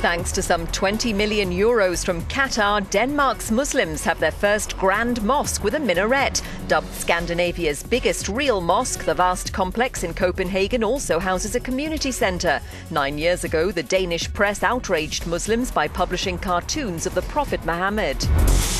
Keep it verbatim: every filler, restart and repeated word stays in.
Thanks to some twenty million euros from Qatar, Denmark's Muslims have their first Grand Mosque with a minaret. Dubbed Scandinavia's biggest real mosque, the vast complex in Copenhagen also houses a community centre. Nine years ago, the Danish press outraged Muslims by publishing cartoons of the Prophet Mohammed.